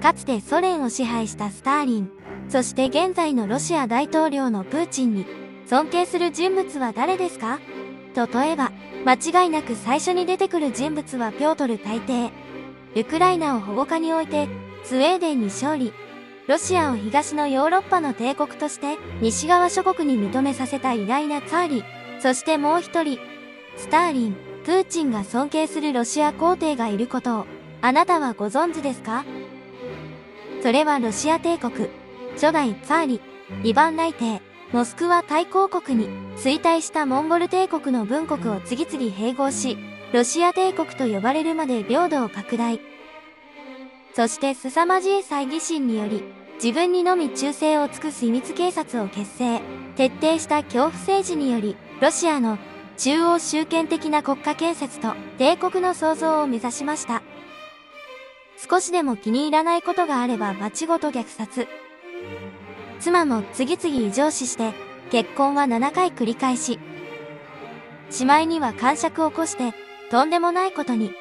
かつてソ連を支配したスターリン、そして現在のロシア大統領のプーチンに尊敬する人物は誰ですか？例えば、間違いなく最初に出てくる人物はピョートル大帝。ウクライナを保護下に置いて、スウェーデンに勝利。ロシアを東のヨーロッパの帝国として、西側諸国に認めさせた偉大なツァーリ。そしてもう一人、スターリン、プーチンが尊敬するロシア皇帝がいることを、あなたはご存知ですか？それはロシア帝国、初代ツァーリ、イヴァン内帝、モスクワ大公国に衰退したモンゴル帝国の分国を次々併合し、ロシア帝国と呼ばれるまで領土を拡大。そして凄まじい猜疑心により、自分にのみ忠誠を尽くす秘密警察を結成。徹底した恐怖政治により、ロシアの中央集権的な国家建設と帝国の創造を目指しました。少しでも気に入らないことがあれば町ごと虐殺。妻も次々異常死して、結婚は7回繰り返し、しまいには癇癪を起こして、とんでもないことに。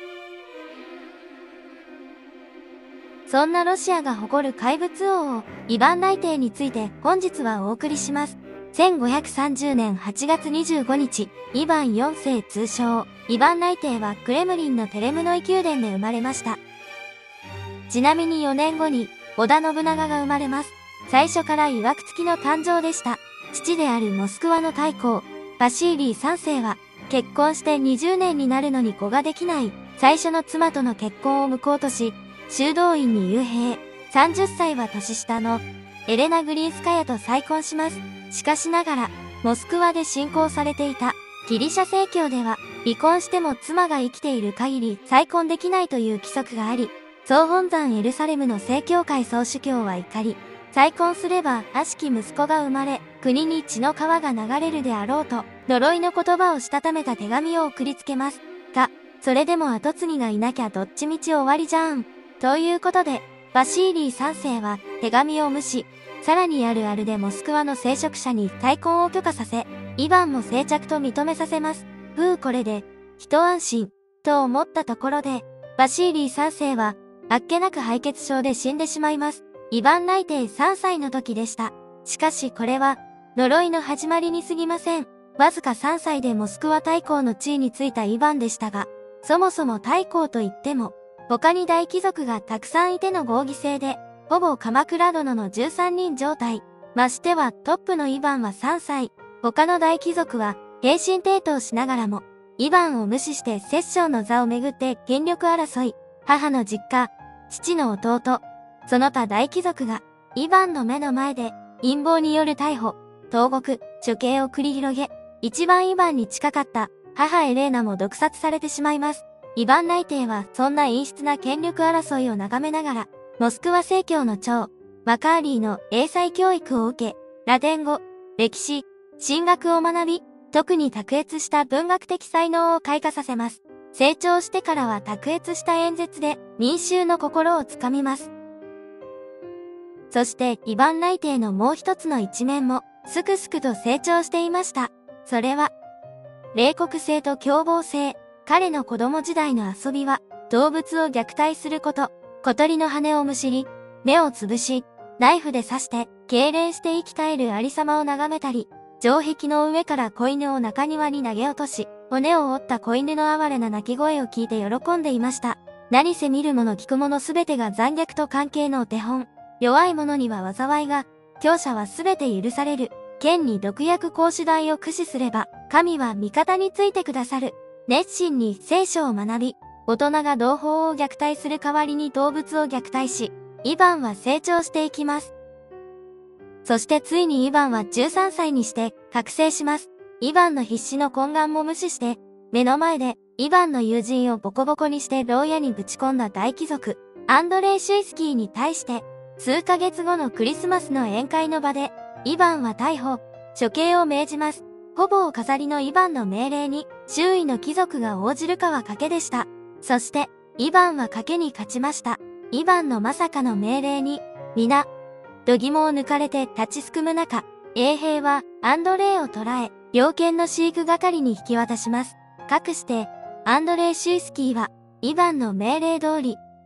そんなロシアが誇る怪物王、イヴァン内帝について本日はお送りします。1530年8月25日、イヴァン4世通称、イヴァン内帝はクレムリンのペレムノイ宮殿で生まれました。ちなみに4年後に、織田信長が生まれます。最初から曰く付きの誕生でした。父であるモスクワの大公、バシーリー3世は、結婚して20年になるのに子ができない、最初の妻との結婚を無効とし、修道院に幽閉、30歳は年下のエレナ・グリンスカヤと再婚します。しかしながら、モスクワで信仰されていたギリシャ正教では、離婚しても妻が生きている限り再婚できないという規則があり、総本山エルサレムの正教会総主教は怒り、再婚すれば悪しき息子が生まれ、国に血の川が流れるであろうと、呪いの言葉をしたためた手紙を送りつけます。が、それでも後継ぎがいなきゃどっちみち終わりじゃん。ということで、バシーリー3世は手紙を無視、さらにあるあるでモスクワの聖職者に再婚を許可させ、イヴァンも生着と認めさせます。これで、一安心、と思ったところで、バシーリー3世は、あっけなく敗血症で死んでしまいます。イヴァン内帝3歳の時でした。しかしこれは、呪いの始まりに過ぎません。わずか3歳でモスクワ大公の地位についたイヴァンでしたが、そもそも大公といっても、他に大貴族がたくさんいての合議制で、ほぼ鎌倉殿の13人状態。ましてはトップのイヴァンは3歳。他の大貴族は、平身抵当しながらも、イヴァンを無視して摂政の座をめぐって権力争い。母の実家、父の弟、その他大貴族が、イヴァンの目の前で、陰謀による逮捕、投獄、処刑を繰り広げ、一番イヴァンに近かった母エレーナも毒殺されてしまいます。イヴァン内帝はそんな陰湿な権力争いを眺めながら、モスクワ正教の長、マカーリーの英才教育を受け、ラテン語、歴史、神学を学び、特に卓越した文学的才能を開花させます。成長してからは卓越した演説で民衆の心をつかみます。そしてイヴァン内帝のもう一つの一面も、すくすくと成長していました。それは、冷酷性と凶暴性。彼の子供時代の遊びは、動物を虐待すること、小鳥の羽をむしり、目をつぶし、ナイフで刺して、痙攣して生き絶えるありさまを眺めたり、城壁の上から子犬を中庭に投げ落とし、骨を折った子犬の哀れな鳴き声を聞いて喜んでいました。何せ見るもの聞くものすべてが残虐と関係のお手本。弱い者には災いが、強者はすべて許される。剣に毒薬講手台を駆使すれば、神は味方についてくださる。熱心に聖書を学び、大人が同胞を虐待する代わりに動物を虐待し、イヴァンは成長していきます。そしてついにイヴァンは13歳にして覚醒します。イヴァンの必死の懇願も無視して、目の前でイヴァンの友人をボコボコにして牢屋にぶち込んだ大貴族、アンドレイ・シュイスキーに対して、数ヶ月後のクリスマスの宴会の場で、イヴァンは逮捕、処刑を命じます。ほぼお飾りのイヴァンの命令に、周囲の貴族が応じるかは賭けでした。そして、イヴァンは賭けに勝ちました。イヴァンのまさかの命令に、皆、度肝を抜かれて立ちすくむ中、衛兵はアンドレイを捕らえ、猟犬の飼育係に引き渡します。かくして、アンドレイ・シュイスキーは、イヴァンの命令通り、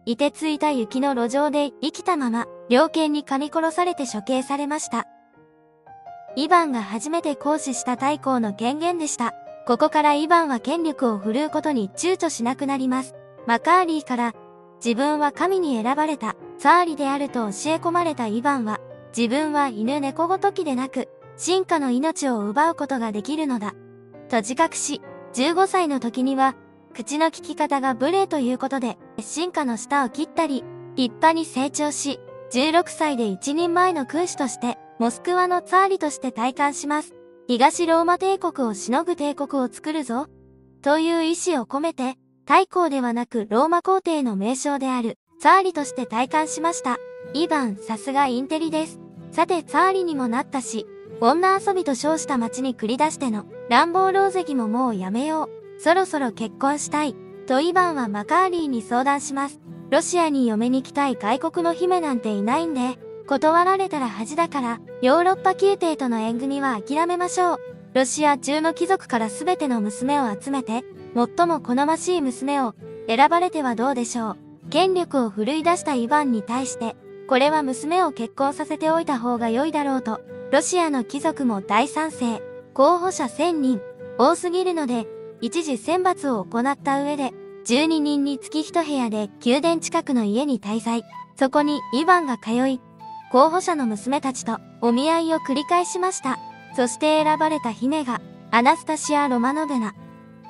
凍てついた雪の路上で生きたまま、猟犬に噛み殺されて処刑されました。イヴァンが初めて行使した大公の権限でした。ここからイヴァンは権力を振るうことに躊躇しなくなります。マカーリーから、自分は神に選ばれた、ツァーリであると教え込まれたイヴァンは、自分は犬猫ごときでなく、進化の命を奪うことができるのだ。と自覚し、15歳の時には、口の利き方が無礼ということで、進化の舌を切ったり、立派に成長し、16歳で一人前の君主として、モスクワのツァーリとして戴冠します。東ローマ帝国をしのぐ帝国を作るぞ。という意志を込めて、大公ではなくローマ皇帝の名称である、ツァーリとして戴冠しました。イヴァン、さすがインテリです。さてツァーリにもなったし、女遊びと称した町に繰り出しての乱暴狼藉ももうやめよう。そろそろ結婚したい。とイヴァンはマカーリーに相談します。ロシアに嫁に来たい外国の姫なんていないんで、断られたら恥だから、ヨーロッパ宮廷との縁組は諦めましょう。ロシア中の貴族からすべての娘を集めて、最も好ましい娘を選ばれてはどうでしょう。権力を振るい出したイヴァンに対して、これは娘を結婚させておいた方が良いだろうと、ロシアの貴族も大賛成。候補者1000人、多すぎるので、一時選抜を行った上で、12人につき1部屋で宮殿近くの家に滞在。そこにイヴァンが通い、候補者の娘たちとお見合いを繰り返しました。そして選ばれた姫が、アナスタシア・ロマノブナ。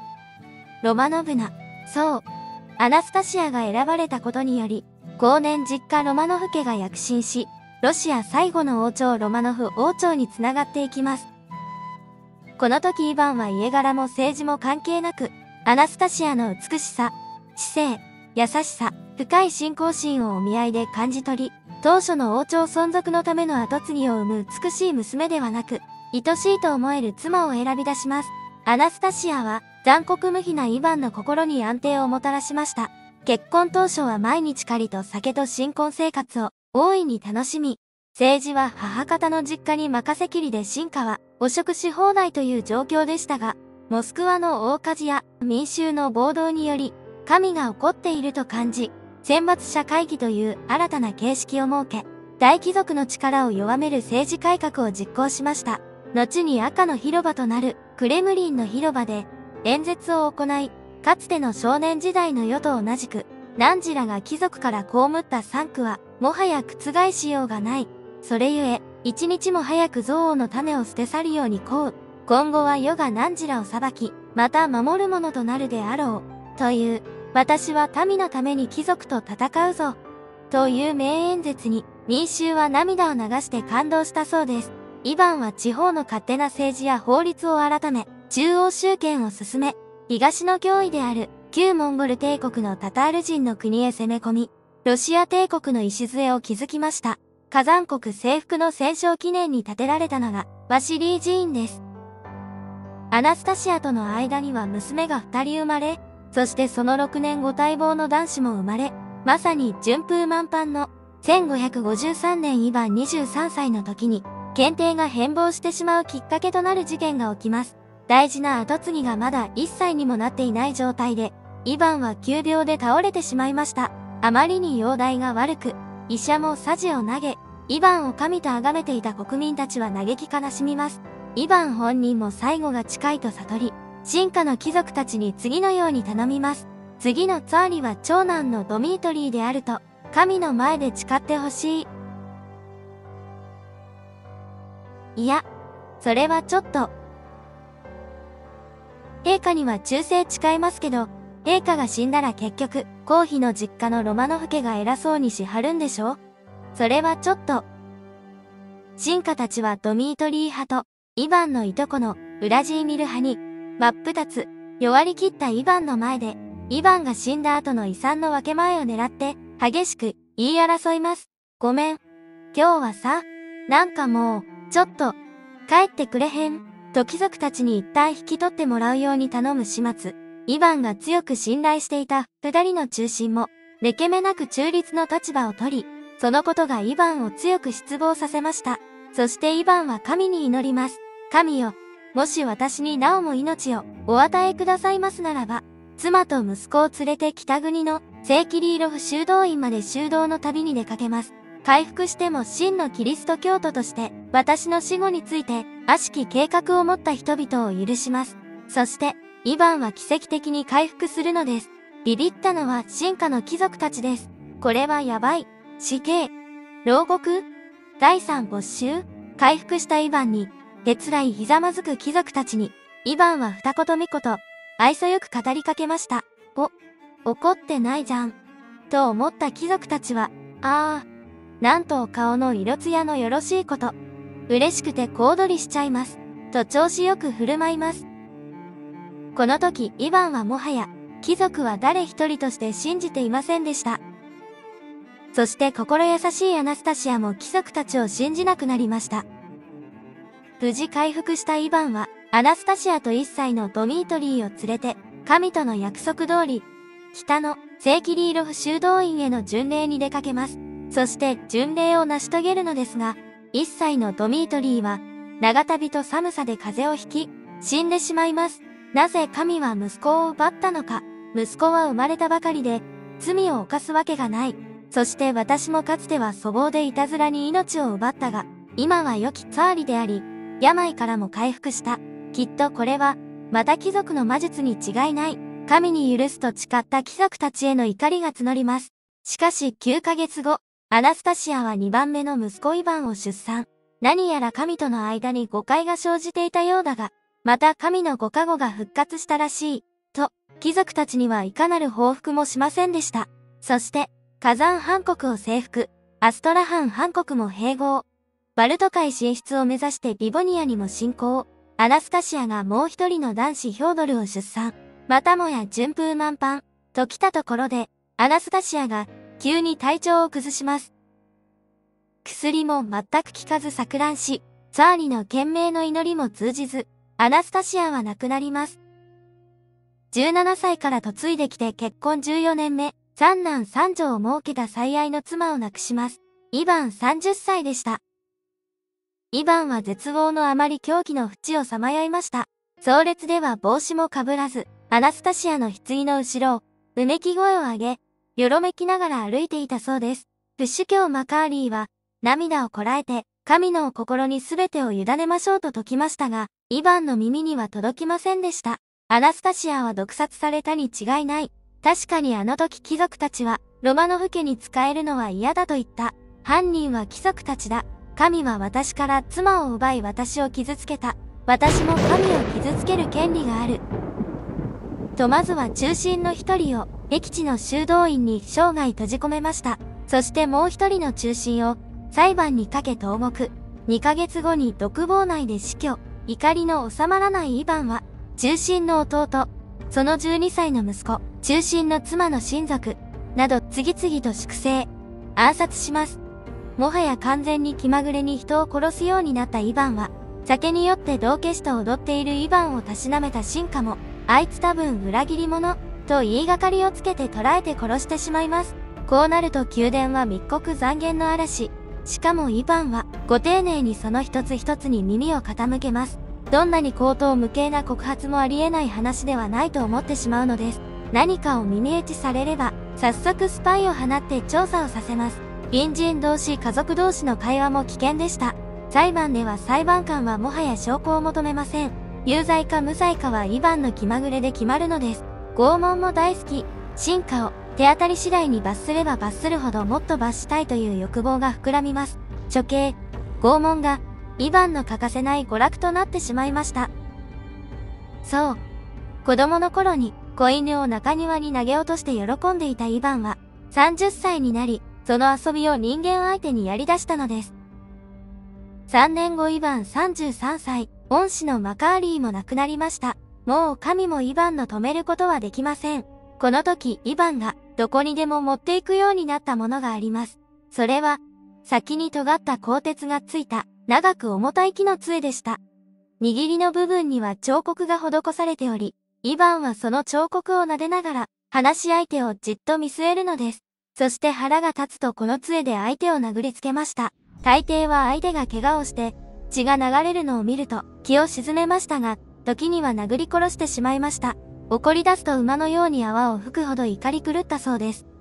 そう。アナスタシアが選ばれたことにより、後年実家ロマノフ家が躍進し、ロシア最後の王朝ロマノフ王朝につながっていきます。この時イヴァンは家柄も政治も関係なく、アナスタシアの美しさ、知性、優しさ、深い信仰心をお見合いで感じ取り、当初の王朝存続のための跡継ぎを生む美しい娘ではなく、愛しいと思える妻を選び出します。アナスタシアは残酷無比なイヴァンの心に安定をもたらしました。結婚当初は毎日狩りと酒と新婚生活を大いに楽しみ、政治は母方の実家に任せきりで進化は汚職し放題という状況でしたが、モスクワの大火事や民衆の暴動により、神が怒っていると感じ、選抜者会議という新たな形式を設け、大貴族の力を弱める政治改革を実行しました。後に赤の広場となるクレムリンの広場で演説を行い、かつての少年時代の世と同じく、汝らが貴族から被った産苦は、もはや覆しようがない。それゆえ、一日も早く憎悪の種を捨て去るように請う。今後は世が汝らを裁き、また守るものとなるであろう。という、私は民のために貴族と戦うぞ。という名演説に、民衆は涙を流して感動したそうです。イヴァンは地方の勝手な政治や法律を改め、中央集権を進め、東の脅威である旧モンゴル帝国のタタール人の国へ攻め込み、ロシア帝国の礎を築きました。火山国征服の戦勝記念に建てられたのがワシリー寺院です。アナスタシアとの間には娘が2人生まれ、そしてその6年後待望の男子も生まれ、まさに順風満帆の1553年イヴァン23歳の時に、検定が変貌してしまうきっかけとなる事件が起きます。大事な跡継ぎがまだ1歳にもなっていない状態で、イヴァンは急病で倒れてしまいました。あまりに容体が悪く、医者もさじを投げ、イヴァンを神と崇めていた国民たちは嘆き悲しみます。イヴァン本人も最後が近いと悟り、進化の貴族たちに次のように頼みます。次のツァーリは長男のドミートリーであると、神の前で誓ってほしい。いや、それはちょっと。陛下には忠誠誓いますけど、陛下が死んだら結局、皇妃の実家のロマノフ家が偉そうにしはるんでしょ？それはちょっと。臣下たちはドミートリー派と、イヴァンのいとこのウラジーミル派に、真っ二つ、弱り切ったイヴァンの前で、イヴァンが死んだ後の遺産の分け前を狙って、激しく言い争います。ごめん。今日はさ、なんかもう、ちょっと、帰ってくれへん？と貴族たちに一旦引き取ってもらうように頼む始末。イヴァンが強く信頼していた二人の中心も、抜け目なく中立の立場を取り、そのことがイヴァンを強く失望させました。そしてイヴァンは神に祈ります。神よ、もし私になおも命をお与えくださいますならば、妻と息子を連れて北国の聖キリーロフ修道院まで修道の旅に出かけます。回復しても真のキリスト教徒として、私の死後について、悪しき計画を持った人々を許します。そして、イヴァンは奇跡的に回復するのです。ビビったのは進化の貴族たちです。これはやばい。死刑。牢獄？第3没収？回復したイヴァンに、へつらいひざまずく貴族たちに、イヴァンは二言三言、愛想よく語りかけました。怒ってないじゃん。と思った貴族たちは、なんと顔の色艶のよろしいこと。嬉しくて小躍りしちゃいます。と調子よく振る舞います。この時、イヴァンはもはや、貴族は誰一人として信じていませんでした。そして心優しいアナスタシアも貴族たちを信じなくなりました。無事回復したイヴァンは、アナスタシアと1歳のドミートリーを連れて、神との約束通り、北の聖キリーロフ修道院への巡礼に出かけます。そして巡礼を成し遂げるのですが、1歳のドミートリーは、長旅と寒さで風邪をひき、死んでしまいます。なぜ神は息子を奪ったのか。息子は生まれたばかりで、罪を犯すわけがない。そして私もかつては粗暴でいたずらに命を奪ったが、今は良きツァーリであり、病からも回復した。きっとこれは、また貴族の魔術に違いない。神に許すと誓った貴族たちへの怒りが募ります。しかし9ヶ月後、アナスタシアは2番目の息子イヴァンを出産。何やら神との間に誤解が生じていたようだが、また神のご加護が復活したらしい。と、貴族たちにはいかなる報復もしませんでした。そして、火山藩国を征服。アストラハン藩国も併合。バルト海進出を目指してリボニアにも侵攻。アナスタシアがもう一人の男子ヒョードルを出産。またもや順風満帆。と来たところで、アナスタシアが急に体調を崩します。薬も全く効かず錯乱し、ツァーリの懸命の祈りも通じず、アナスタシアは亡くなります。17歳から嫁いできて結婚14年目、三男三女を設けた最愛の妻を亡くします。イヴァン30歳でした。イヴァンは絶望のあまり狂気の淵をさまよいました。葬列では帽子もかぶらず、アナスタシアの棺の後ろを、うめき声を上げ、よろめきながら歩いていたそうです。プッシュ教マカーリーは、涙をこらえて、神のお心に全てを委ねましょうと説きましたが、イヴァンの耳には届きませんでした。アナスタシアは毒殺されたに違いない。確かにあの時貴族たちは、ロマノフ家に仕えるのは嫌だと言った。犯人は貴族たちだ。神は私から妻を奪い私を傷つけた。私も神を傷つける権利がある。とまずは中心の一人を、僻地の修道院に生涯閉じ込めました。そしてもう一人の中心を、裁判にかけ投獄。2ヶ月後に独房内で死去。怒りの収まらないイヴァンは、中心の弟、その12歳の息子、中心の妻の親族、など次々と粛清、暗殺します。もはや完全に気まぐれに人を殺すようになったイヴァンは、酒に酔って道化師と踊っているイヴァンをたしなめた臣下も、あいつ多分裏切り者、と言いがかりをつけて捕らえて殺してしまいます。こうなると宮殿は密告残言の嵐。しかもイヴァンは、ご丁寧にその一つ一つに耳を傾けます。どんなに荒唐無稽な告発もありえない話ではないと思ってしまうのです。何かを耳打ちされれば、早速スパイを放って調査をさせます。隣人同士、家族同士の会話も危険でした。裁判では裁判官はもはや証拠を求めません。有罪か無罪かはイヴァンの気まぐれで決まるのです。拷問も大好き。臣下を手当たり次第に罰すれば罰するほどもっと罰したいという欲望が膨らみます。処刑、拷問が、イヴァンの欠かせない娯楽となってしまいました。そう。子供の頃に子犬を中庭に投げ落として喜んでいたイヴァンは30歳になり、その遊びを人間相手にやり出したのです。3年後イヴァン33歳、恩師のマカーリーも亡くなりました。もう神もイヴァンの止めることはできません。この時イヴァンがどこにでも持っていくようになったものがあります。それは、先に尖った鋼鉄がついた長く重たい木の杖でした。握りの部分には彫刻が施されており、イヴァンはその彫刻を撫でながら、話し相手をじっと見据えるのです。そして腹が立つとこの杖で相手を殴りつけました。大抵は相手が怪我をして、血が流れるのを見ると気を沈めましたが、時には殴り殺してしまいました。怒り出すと馬のように泡を吹くほど怒り狂ったそうです。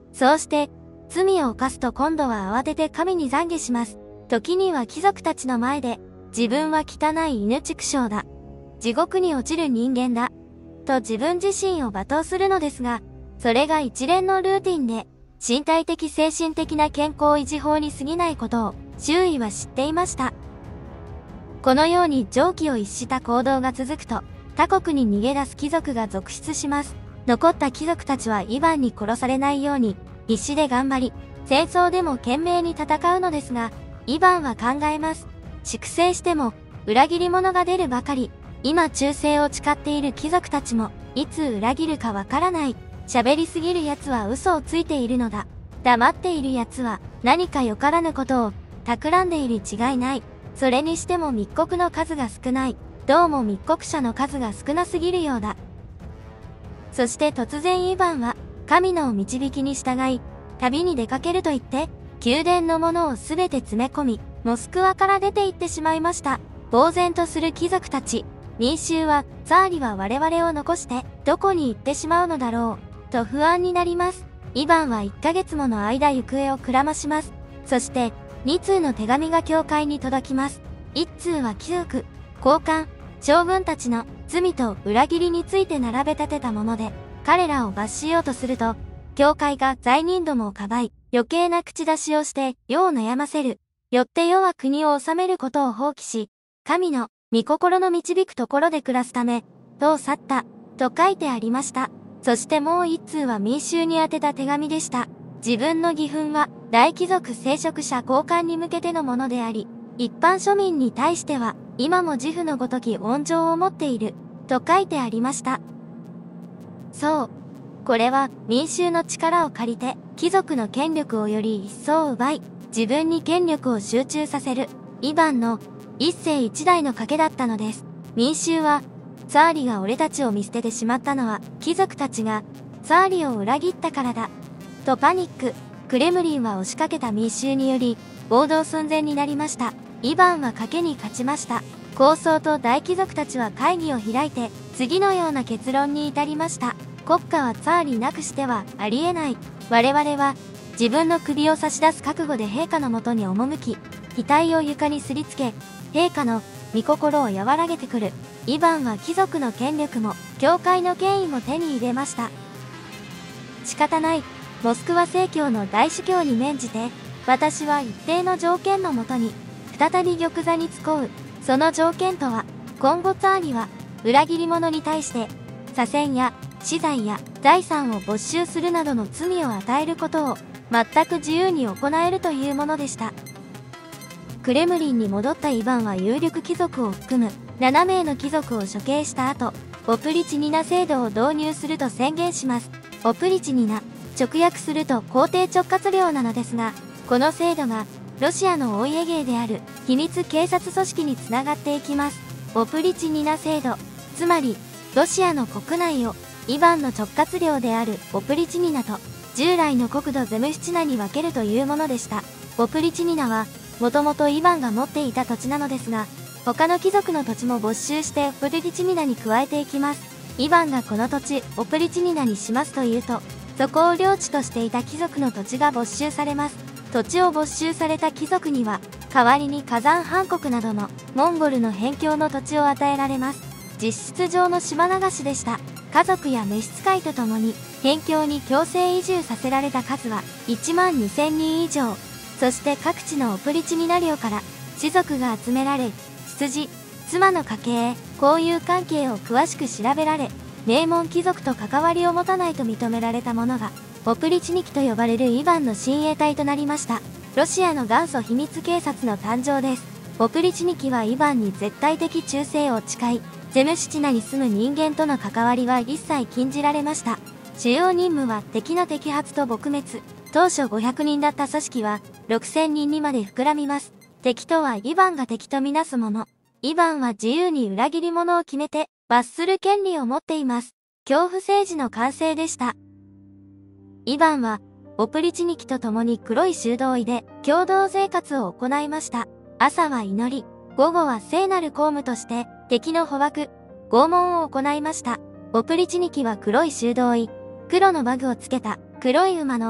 そうして、罪を犯すと今度は慌てて神に懺悔します。時には貴族たちの前で、自分は汚い犬畜生だ。地獄に落ちる人間だ。と自分自身を罵倒するのですが、それが一連のルーティンで、身体的精神的な健康維持法に過ぎないことを周囲は知っていました。このように常軌を逸した行動が続くと、他国に逃げ出す貴族が続出します。残った貴族たちはイヴァンに殺されないように、必死で頑張り、戦争でも懸命に戦うのですが、イヴァンは考えます。粛清しても、裏切り者が出るばかり。今忠誠を誓っている貴族たちも、いつ裏切るかわからない。喋りすぎる奴は嘘をついているのだ。黙っている奴は、何かよからぬことを、企んでいる違いない。それにしても密告の数が少ない。どうも密告者の数が少なすぎるようだ。そして突然イヴァンは、神の導きに従い、旅に出かけると言って、宮殿のものをすべて詰め込み、モスクワから出て行ってしまいました。呆然とする貴族たち。民衆は、ツァーリは我々を残して、どこに行ってしまうのだろう、と不安になります。イヴァンは1ヶ月もの間行方をくらまします。そして、2通の手紙が教会に届きます。1通は貴族、高官、将軍たちの罪と裏切りについて並べ立てたもので、彼らを罰しようとすると、教会が罪人どもをかばい、余計な口出しをして世を悩ませる。よって世は国を治めることを放棄し、神の御心の導くところで暮らすため、と去った、と書いてありました。そしてもう一通は民衆に宛てた手紙でした。自分の義憤は、大貴族聖職者高官に向けてのものであり、一般庶民に対しては、今も自負のごとき恩情を持っている、と書いてありました。そう。これは民衆の力を借りて、貴族の権力をより一層奪い、自分に権力を集中させる、イヴァンの一世一代の賭けだったのです。民衆は、ツァーリが俺たちを見捨ててしまったのは、貴族たちが、ツァーリを裏切ったからだ。とパニック。クレムリンは押しかけた民衆により、暴動寸前になりました。イヴァンは賭けに勝ちました。高僧と大貴族たちは会議を開いて、次のような結論に至りました。国家はツァーリなくしてはありえない。我々は、自分の首を差し出す覚悟で陛下のもとに赴き、額を床にすりつけ、陛下の御心を和らげてくる。イヴァンは貴族の権力も、教会の権威も手に入れました。仕方ない。モスクワ正教の大主教に免じて、私は一定の条件のもとに、再び玉座に就こう。その条件とは、今後ツァーリは、裏切り者に対して、左遷や、死罪や財産を没収するなどの罪を与えることを、全く自由に行えるというものでした。クレムリンに戻ったイヴァンは有力貴族を含む7名の貴族を処刑した後、オプリチニナ制度を導入すると宣言します。オプリチニナ、直訳すると皇帝直轄領なのですが、この制度がロシアのお家芸である秘密警察組織につながっていきます。オプリチニナ制度、つまりロシアの国内をイヴァンの直轄領であるオプリチニナと従来の国土ゼムシチナに分けるというものでした。オプリチニナはもともとイヴァンが持っていた土地なのですが、他の貴族の土地も没収してオプリチニナに加えていきます。イヴァンがこの土地オプリチニナにしますと言うと、そこを領地としていた貴族の土地が没収されます。土地を没収された貴族には、代わりに火山藩国などのモンゴルの辺境の土地を与えられます。実質上の島流しでした。家族や召使いとともに、辺境に強制移住させられた数は12000人以上。そして各地のオプリチニナ領から、士族が集められ、出自、妻の家系、交友関係を詳しく調べられ、名門貴族と関わりを持たないと認められた者が、オプリチニキと呼ばれるイヴァンの親衛隊となりました。ロシアの元祖秘密警察の誕生です。オプリチニキはイヴァンに絶対的忠誠を誓い、ゼムシチナに住む人間との関わりは一切禁じられました。主要任務は敵の摘発と撲滅。当初500人だった組織は6000人にまで膨らみます。敵とはイヴァンが敵とみなすもの。イヴァンは自由に裏切り者を決めて罰する権利を持っています。恐怖政治の完成でした。イヴァンはオプリチニキと共に黒い修道院で共同生活を行いました。朝は祈り、午後は聖なる公務として敵の捕獲、拷問を行いました。オプリチニキは黒い修道院、黒の馬具をつけた黒い馬の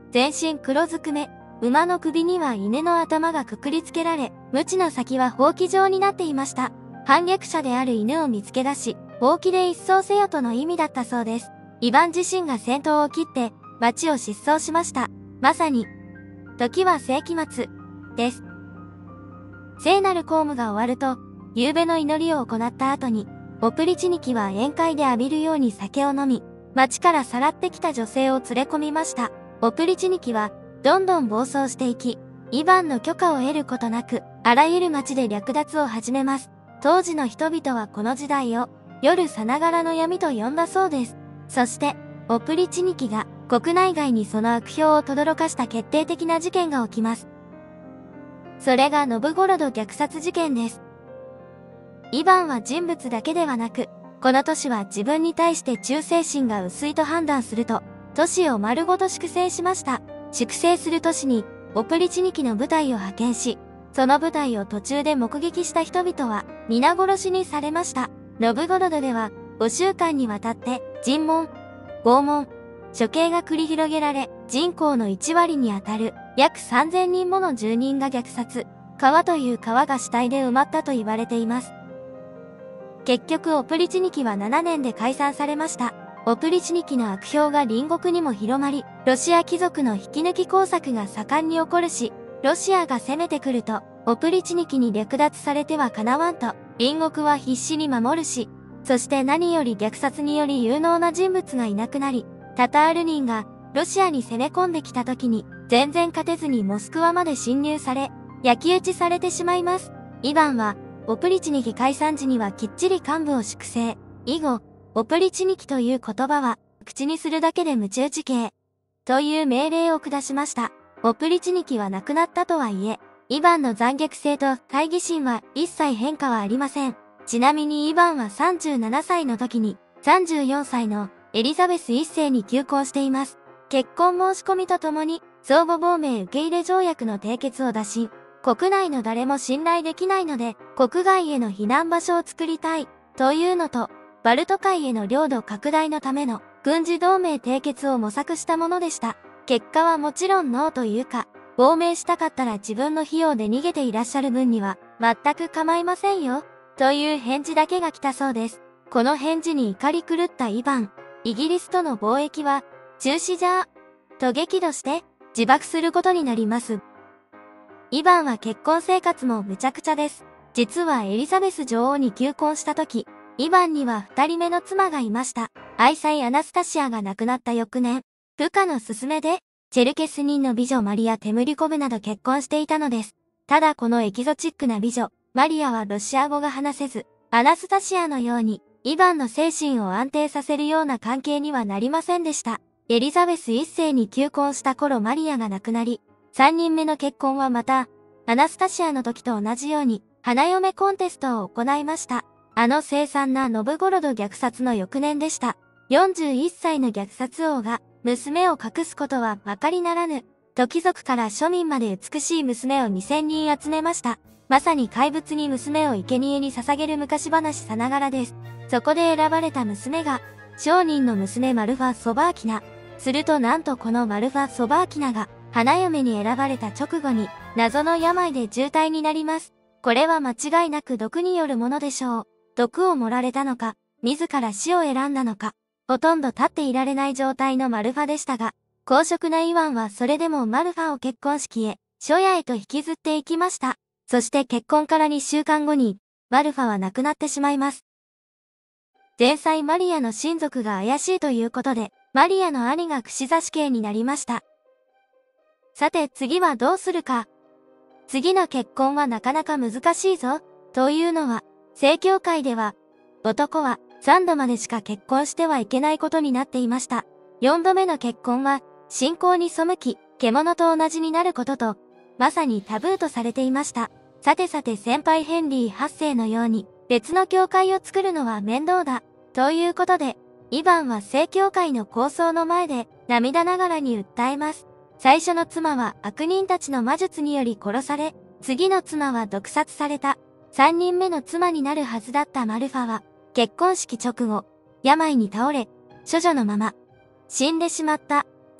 全身黒ずくめ、馬の首には犬の頭がくくりつけられ、鞭の先はほうき状になっていました。反逆者である犬を見つけ出し、ほうきで一掃せよとの意味だったそうです。イヴァン自身が先頭を切って、町を疾走しました。まさに、時は世紀末、です。聖なる公務が終わると、夕べの祈りを行った後に、オプリチニキは宴会で浴びるように酒を飲み、町からさらってきた女性を連れ込みました。オプリチニキは、どんどん暴走していき、イヴァンの許可を得ることなく、あらゆる町で略奪を始めます。当時の人々はこの時代を、夜さながらの闇と呼んだそうです。そして、オプリチニキが、国内外にその悪評を轟かした決定的な事件が起きます。それがノブゴロド虐殺事件です。イヴァンは人物だけではなく、この都市は自分に対して忠誠心が薄いと判断すると、都市を丸ごと粛清しました。粛清する都市に、オプリチニキの部隊を派遣し、その部隊を途中で目撃した人々は、皆殺しにされました。ノブゴロドでは、5週間にわたって、尋問、拷問、処刑が繰り広げられ、人口の1割にあたる約3000人もの住人が虐殺、川という川が死体で埋まったと言われています。結局オプリチニキは7年で解散されました。オプリチニキの悪評が隣国にも広まり、ロシア貴族の引き抜き工作が盛んに起こるし、ロシアが攻めてくると、オプリチニキに略奪されてはかなわんと、隣国は必死に守るし、そして何より虐殺により有能な人物がいなくなり、タタール人がロシアに攻め込んできた時に全然勝てずにモスクワまで侵入され、焼き討ちされてしまいます。イヴァンは、オプリチニキ解散時にはきっちり幹部を粛清。以後、オプリチニキという言葉は、口にするだけで鞭打ち刑。という命令を下しました。オプリチニキは亡くなったとはいえ、イヴァンの残虐性と大義心は一切変化はありません。ちなみにイヴァンは37歳の時に、34歳のエリザベス一世に求婚しています。結婚申し込みとともに、相互亡命受け入れ条約の締結を打診。国内の誰も信頼できないので、国外への避難場所を作りたい、というのと、バルト海への領土拡大のための軍事同盟締結を模索したものでした。結果はもちろんノーというか、亡命したかったら自分の費用で逃げていらっしゃる分には、全く構いませんよ、という返事だけが来たそうです。この返事に怒り狂ったイヴァン。イギリスとの貿易は中止じゃと激怒して自爆することになります。イヴァンは結婚生活もむちゃくちゃです。実はエリザベス女王に求婚した時、イヴァンには2人目の妻がいました。愛妻アナスタシアが亡くなった翌年、部下の勧めで、チェルケス人の美女マリア・テムリコブなど結婚していたのです。ただこのエキゾチックな美女、マリアはロシア語が話せず、アナスタシアのように、イヴァンの精神を安定させるような関係にはなりませんでした。エリザベス一世に求婚した頃マリアが亡くなり、3人目の結婚はまた、アナスタシアの時と同じように、花嫁コンテストを行いました。凄惨なノブゴロド虐殺の翌年でした。41歳の虐殺王が、娘を隠すことはまかりならぬ。貴族から庶民まで美しい娘を2000人集めました。まさに怪物に娘を生贄に捧げる昔話さながらです。そこで選ばれた娘が、商人の娘マルファ・ソバーキナ。するとなんとこのマルファ・ソバーキナが、花嫁に選ばれた直後に、謎の病で重体になります。これは間違いなく毒によるものでしょう。毒を盛られたのか、自ら死を選んだのか、ほとんど立っていられない状態のマルファでしたが、公職なイワンはそれでもマルファを結婚式へ、初夜へと引きずっていきました。そして結婚から2週間後に、マルファは亡くなってしまいます。前妻マリアの親族が怪しいということで、マリアの兄が串刺し刑になりました。さて次はどうするか。次の結婚はなかなか難しいぞ。というのは、正教会では、男は3度までしか結婚してはいけないことになっていました。4度目の結婚は、信仰に背き、獣と同じになることと、まさにタブーとされていました。さて先輩ヘンリー8世のように、別の教会を作るのは面倒だ。ということで、イヴァンは正教会の構想の前で、涙ながらに訴えます。最初の妻は悪人たちの魔術により殺され、次の妻は毒殺された。3人目の妻になるはずだったマルファは、結婚式直後、病に倒れ、処女のまま、死んでしまった。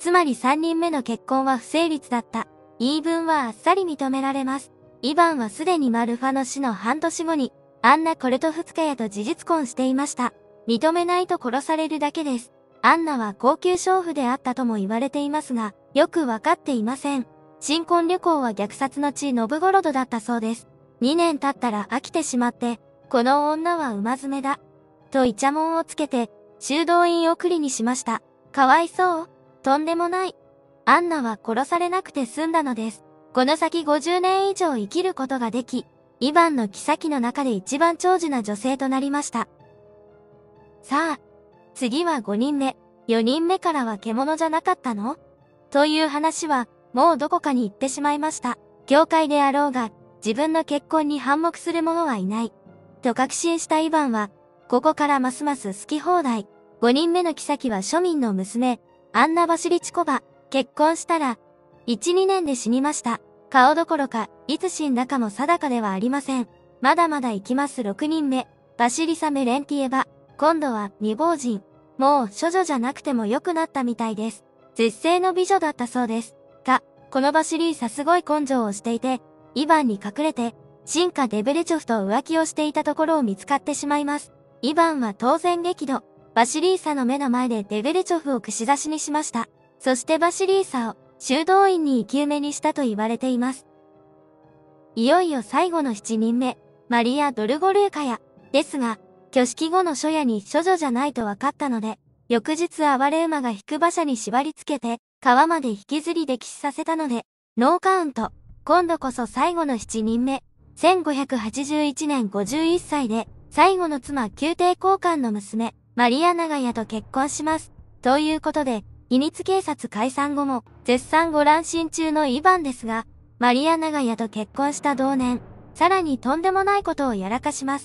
つまり3人目の結婚は不成立だった。言い分はあっさり認められます。イヴァンはすでにマルファの死の半年後に、アンナ・コルトフツカヤと事実婚していました。認めないと殺されるだけです。アンナは高級娼婦であったとも言われていますが、よくわかっていません。新婚旅行は虐殺の地ノブゴロドだったそうです。2年経ったら飽きてしまって、この女は馬詰めだ。とイチャモンをつけて、修道院送りにしました。かわいそう。とんでもない。アンナは殺されなくて済んだのです。この先50年以上生きることができ、イヴァンの妃の中で一番長寿な女性となりました。さあ、次は5人目、4人目からは獣じゃなかったの？という話は、もうどこかに行ってしまいました。教会であろうが、自分の結婚に反目する者はいない。と確信したイヴァンは、ここからますます好き放題。5人目の妃は庶民の娘、アンナ・バシリチコバ。結婚したら、1、2年で死にました。顔どころか、いつ死んだかも定かではありません。まだまだ行きます6人目。バシリサ・メレンティエバ。今度は未亡人。もう処女じゃなくても良くなったみたいです。絶世の美女だったそうです。このバシリーサすごい根性をしていて、イヴァンに隠れて、新家デベレチョフと浮気をしていたところを見つかってしまいます。イヴァンは当然激怒。バシリーサの目の前でデベレチョフを串刺しにしました。そしてバシリーサを修道院に生き埋めにしたと言われています。いよいよ最後の7人目、マリア・ドルゴルーカヤ。ですが、挙式後の初夜に処女じゃないと分かったので、翌日暴れ馬が引く馬車に縛り付けて、川まで引きずり溺死させたので、ノーカウント。今度こそ最後の7人目。1581年51歳で、最後の妻宮廷高官の娘、マリア・ナガヤと結婚します。ということで、秘密警察解散後も、絶賛ご乱心中のイヴァンですが、マリア・ナガヤと結婚した同年、さらにとんでもないことをやらかします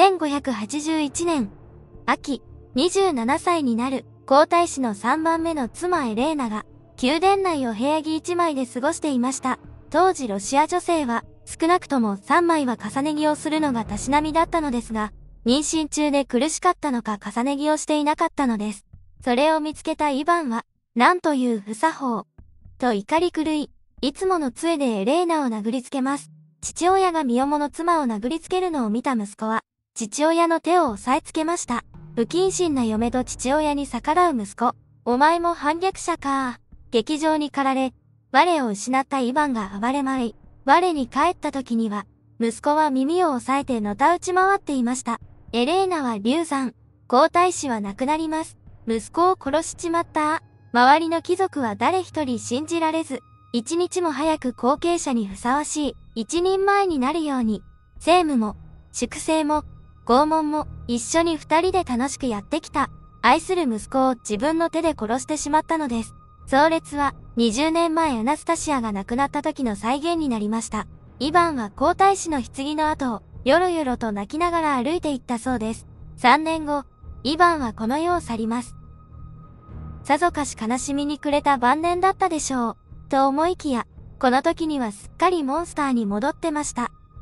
。1581年、秋、27歳になる、皇太子の3番目の妻エレーナが、宮殿内を部屋着1枚で過ごしていました。当時ロシア女性は、少なくとも3枚は重ね着をするのがたしなみだったのですが、妊娠中で苦しかったのか重ね着をしていなかったのです。それを見つけたイヴァンは、なんという不作法。と怒り狂い、いつもの杖でエレーナを殴りつけます。父親が身重の妻を殴りつけるのを見た息子は、父親の手を押さえつけました。不謹慎な嫁と父親に逆らう息子。お前も反逆者か。劇場に駆られ、我を失ったイヴァンが暴れ回り、我に帰った時には、息子は耳を押さえてのたうち回っていました。エレーナは流産。皇太子は亡くなります。息子を殺しちまった。周りの貴族は誰一人信じられず、一日も早く後継者にふさわしい一人前になるように、政務も、粛清も、拷問も一緒に二人で楽しくやってきた。愛する息子を自分の手で殺してしまったのです。壮烈は20年前アナスタシアが亡くなった時の再現になりました。イヴァンは皇太子の棺の後をよろよろと泣きながら歩いていったそうです。3年後、イヴァンはこの世を去ります。さぞかし悲しみに暮れた晩年だったでしょう。と思いきや、この時にはすっかりモンスターに戻ってました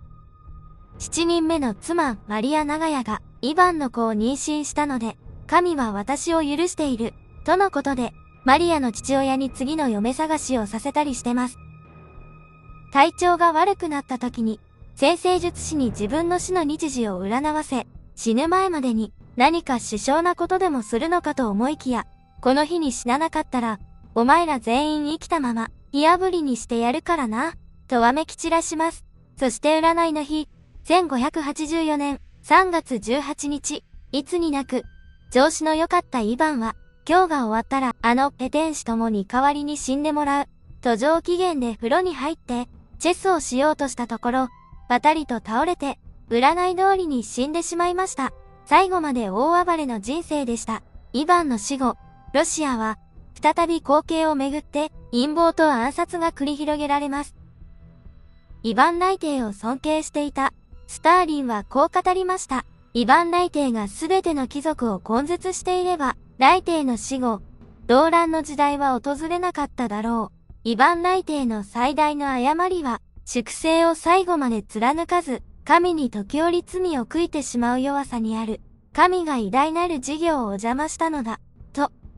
。7人目の妻、マリア・ナガヤが、イヴァンの子を妊娠したので、神は私を許している、とのことで、マリアの父親に次の嫁探しをさせたりしてます。体調が悪くなった時に、占星術師に自分の死の日時を占わせ、死ぬ前までに何か支障なことでもするのかと思いきや、この日に死ななかったら、お前ら全員生きたまま、火あぶりにしてやるからな、とわめき散らします。そして占いの日、1584年3月18日、いつになく、調子の良かったイヴァンは、今日が終わったらあのペテン師ともに代わりに死んでもらう、と上機嫌で風呂に入って、チェスをしようとしたところ、ばたりと倒れて、占い通りに死んでしまいました。最後まで大暴れの人生でした。イヴァンの死後、ロシアは、再び後継をめぐって、陰謀と暗殺が繰り広げられます。イヴァン内帝を尊敬していた、スターリンはこう語りました。イヴァン内帝がすべての貴族を根絶していれば、内帝の死後、動乱の時代は訪れなかっただろう。イヴァン内帝の最大の誤りは、粛清を最後まで貫かず、神に時折罪を悔いてしまう弱さにある。神が偉大なる事業をお邪魔したのだ。と、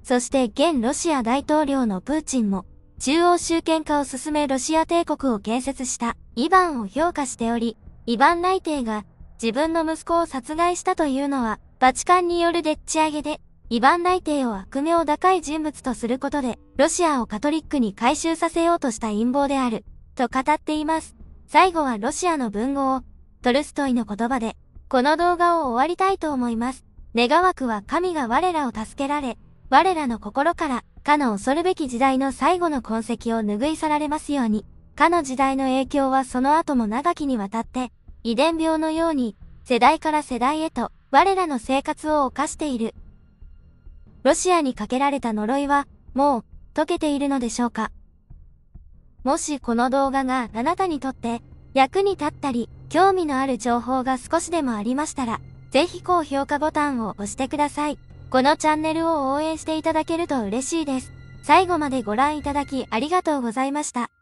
そして現ロシア大統領のプーチンも、中央集権化を進めロシア帝国を建設したイヴァンを評価しており、イヴァン内帝が自分の息子を殺害したというのは、バチカンによるでっち上げで、イヴァン内帝を悪名高い人物とすることで、ロシアをカトリックに改宗させようとした陰謀である、と語っています。最後はロシアの文豪、トルストイの言葉で、この動画を終わりたいと思います。願わくは神が我らを助けられ、我らの心から、かの恐るべき時代の最後の痕跡を拭い去られますように、かの時代の影響はその後も長きにわたって、遺伝病のように、世代から世代へと、我らの生活を侵している。ロシアにかけられた呪いは、もう、解けているのでしょうか。もしこの動画があなたにとって、役に立ったり、興味のある情報が少しでもありましたら、ぜひ高評価ボタンを押してください。このチャンネルを応援していただけると嬉しいです。最後までご覧いただきありがとうございました。